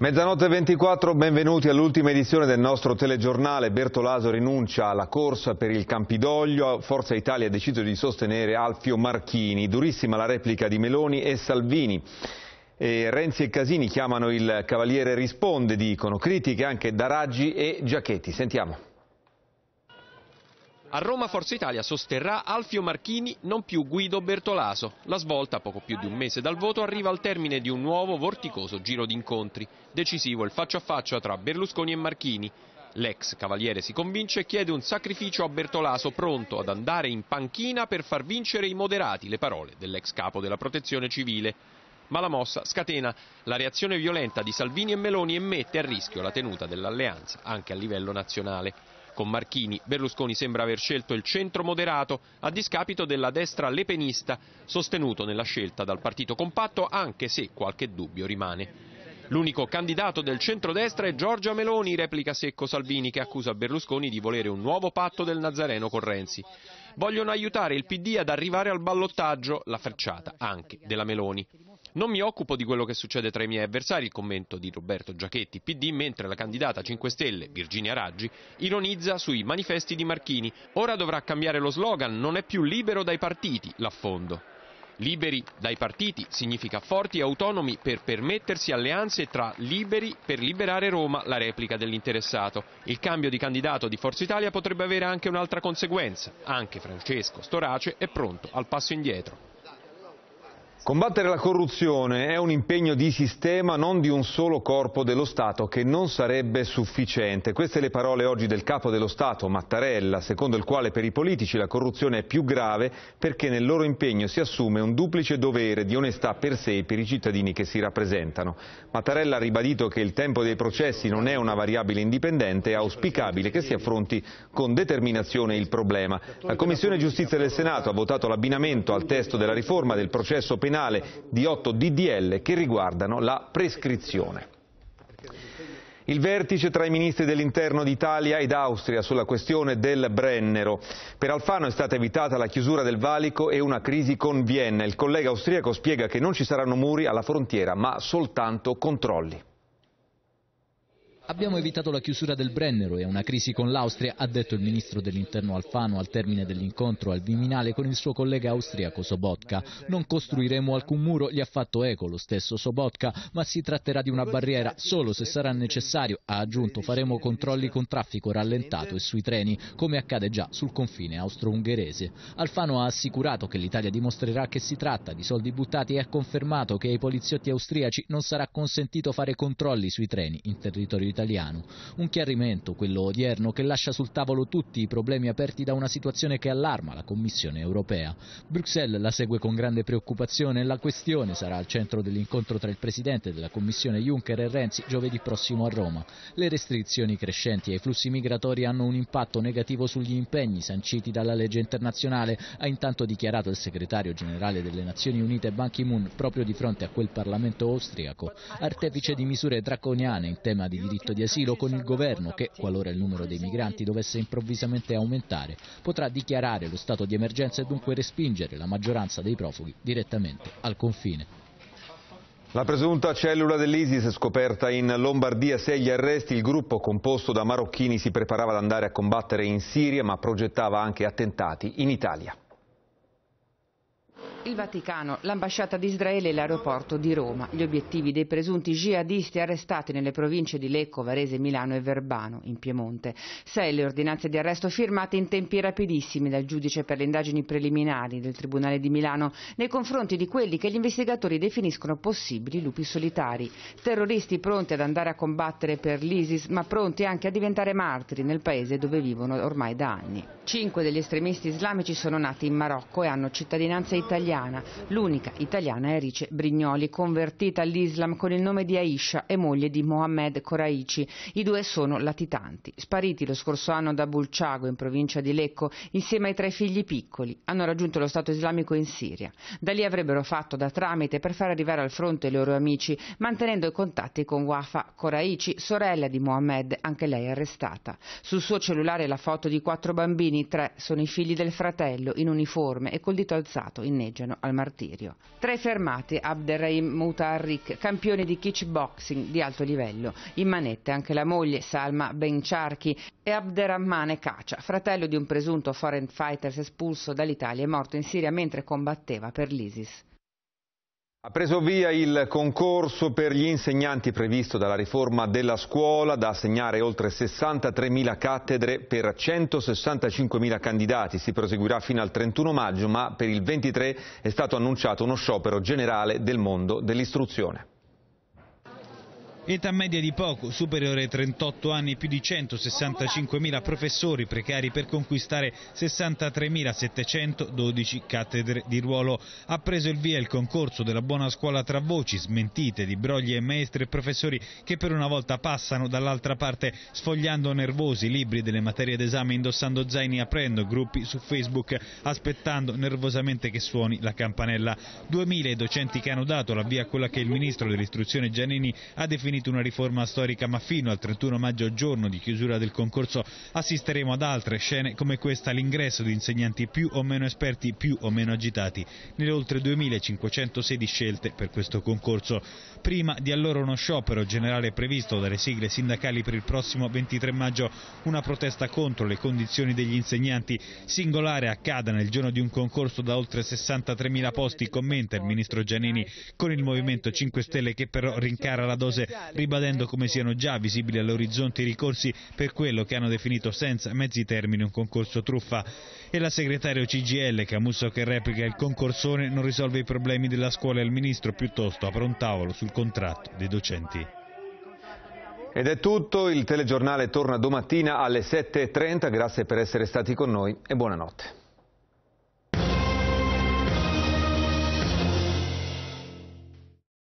Mezzanotte 24, benvenuti all'ultima edizione del nostro telegiornale. Bertolaso rinuncia alla corsa per il Campidoglio, Forza Italia ha deciso di sostenere Alfio Marchini. Durissima la replica di Meloni e Salvini. Renzi e Casini chiamano il Cavaliere risponde, dicono. Critiche anche da Raggi e Giachetti. Sentiamo. A Roma Forza Italia sosterrà Alfio Marchini, non più Guido Bertolaso. La svolta, poco più di un mese dal voto, arriva al termine di un nuovo vorticoso giro di incontri. Decisivo il faccia a faccia tra Berlusconi e Marchini. L'ex Cavaliere si convince e chiede un sacrificio a Bertolaso, pronto ad andare in panchina per far vincere i moderati, le parole dell'ex capo della Protezione Civile. Ma la mossa scatena la reazione violenta di Salvini e Meloni e mette a rischio la tenuta dell'alleanza anche a livello nazionale. Con Marchini, Berlusconi sembra aver scelto il centro moderato a discapito della destra lepenista, sostenuto nella scelta dal partito compatto, anche se qualche dubbio rimane. L'unico candidato del centrodestra è Giorgia Meloni, replica secco Salvini, che accusa Berlusconi di volere un nuovo patto del Nazareno con Renzi. Vogliono aiutare il PD ad arrivare al ballottaggio, la frecciata anche della Meloni. Non mi occupo di quello che succede tra i miei avversari, il commento di Roberto Giachetti, PD, mentre la candidata 5 Stelle, Virginia Raggi, ironizza sui manifesti di Marchini. Ora dovrà cambiare lo slogan, non è più libero dai partiti, l'affondo. Liberi dai partiti significa forti e autonomi per permettersi alleanze tra liberi per liberare Roma, la replica dell'interessato. Il cambio di candidato di Forza Italia potrebbe avere anche un'altra conseguenza. Anche Francesco Storace è pronto al passo indietro. Combattere la corruzione è un impegno di sistema, non di un solo corpo dello Stato, che non sarebbe sufficiente. Queste le parole oggi del capo dello Stato, Mattarella, secondo il quale per i politici la corruzione è più grave perché nel loro impegno si assume un duplice dovere di onestà per sé e per i cittadini che si rappresentano. Mattarella ha ribadito che il tempo dei processi non è una variabile indipendente e auspicabile che si affronti con determinazione il problema. La Commissione Giustizia del Senato ha votato l'abbinamento al testo della riforma del processo penale di 8 DDL che riguardano la prescrizione. Il vertice tra i ministri dell'interno d'Italia ed Austria sulla questione del Brennero. Per Alfano è stata evitata la chiusura del valico e una crisi con Vienna. Il collega austriaco spiega che non ci saranno muri alla frontiera, ma soltanto controlli. Abbiamo evitato la chiusura del Brennero e una crisi con l'Austria, ha detto il ministro dell'interno Alfano al termine dell'incontro al Viminale con il suo collega austriaco Sobotka. Non costruiremo alcun muro, gli ha fatto eco lo stesso Sobotka, ma si tratterà di una barriera solo se sarà necessario, ha aggiunto. Faremo controlli con traffico rallentato e sui treni, come accade già sul confine austro-ungherese. Alfano ha assicurato che l'Italia dimostrerà che si tratta di soldi buttati e ha confermato che ai poliziotti austriaci non sarà consentito fare controlli sui treni in territorio italiano. Un chiarimento, quello odierno, che lascia sul tavolo tutti i problemi aperti da una situazione che allarma la Commissione europea. Bruxelles la segue con grande preoccupazione e la questione sarà al centro dell'incontro tra il Presidente della Commissione Juncker e Renzi giovedì prossimo a Roma. Le restrizioni crescenti ai flussi migratori hanno un impatto negativo sugli impegni sanciti dalla legge internazionale, ha intanto dichiarato il segretario generale delle Nazioni Unite Ban Ki-moon proprio di fronte a quel Parlamento austriaco, artefice di misure draconiane in tema di diritto di asilo con il governo che, qualora il numero dei migranti dovesse improvvisamente aumentare, potrà dichiarare lo stato di emergenza e dunque respingere la maggioranza dei profughi direttamente al confine. La presunta cellula dell'ISIS è scoperta in Lombardia, 6 gli arresti. Il gruppo, composto da marocchini, si preparava ad andare a combattere in Siria, ma progettava anche attentati in Italia. Il Vaticano, l'ambasciata di Israele e l'aeroporto di Roma. Gli obiettivi dei presunti jihadisti arrestati nelle province di Lecco, Varese, Milano e Verbano, in Piemonte. 6 le ordinanze di arresto firmate in tempi rapidissimi dal giudice per le indagini preliminari del Tribunale di Milano nei confronti di quelli che gli investigatori definiscono possibili lupi solitari. Terroristi pronti ad andare a combattere per l'ISIS, ma pronti anche a diventare martiri nel paese dove vivono ormai da anni. 5 degli estremisti islamici sono nati in Marocco e hanno cittadinanza italiana. L'unica italiana è Erice Brignoli, convertita all'Islam con il nome di Aisha e moglie di Mohammed Koraici. I due sono latitanti, spariti lo scorso anno da Bulciago, in provincia di Lecco, insieme ai 3 figli piccoli. Hanno raggiunto lo Stato islamico in Siria. Da lì avrebbero fatto da tramite per far arrivare al fronte i loro amici, mantenendo i contatti con Wafa Koraici, sorella di Mohammed, anche lei arrestata. Sul suo cellulare la foto di 4 bambini, 3 sono i figli del fratello, in uniforme e col dito alzato inneggia incoraggiano al martirio. 3 fermati Abderrahim Mutaharrik, campione di kickboxing di alto livello. In manette anche la moglie Salma Bencharchi e Abderrahmane Kacha, fratello di un presunto foreign fighter espulso dall'Italia e morto in Siria mentre combatteva per l'ISIS. Ha preso via il concorso per gli insegnanti previsto dalla riforma della scuola, da assegnare oltre 63.000 cattedre per 165.000 candidati. Si proseguirà fino al 31 maggio, ma per il 23 è stato annunciato uno sciopero generale del mondo dell'istruzione. Età media di poco, superiore ai 38 anni, più di 165.000 professori precari per conquistare 63.712 cattedre di ruolo. Ha preso il via il concorso della buona scuola tra voci, smentite di brogli e maestri e professori che per una volta passano dall'altra parte, sfogliando nervosi libri delle materie d'esame, indossando zaini, aprendo gruppi su Facebook, aspettando nervosamente che suoni la campanella. 2.000 i docenti che hanno dato la via a quella che il ministro dell'istruzione Giannini ha definito una riforma storica, ma fino al 31 maggio, giorno di chiusura del concorso, assisteremo ad altre scene come questa: l'ingresso di insegnanti più o meno esperti, più o meno agitati, nelle oltre 2.506 scelte per questo concorso. Prima di allora uno sciopero generale previsto dalle sigle sindacali per il prossimo 23 maggio, una protesta contro le condizioni degli insegnanti. Singolare accada nel giorno di un concorso da oltre 63.000 posti, commenta il ministro Giannini, con il Movimento 5 Stelle che però rincara la dose, ribadendo come siano già visibili all'orizzonte i ricorsi per quello che hanno definito senza mezzi termini un concorso truffa. E la segretario CGIL Camusso che replica: il concorsone non risolve i problemi della scuola e il ministro piuttosto apre un tavolo sul contratto dei docenti. Ed è tutto, il telegiornale torna domattina alle 7:30, grazie per essere stati con noi e buonanotte.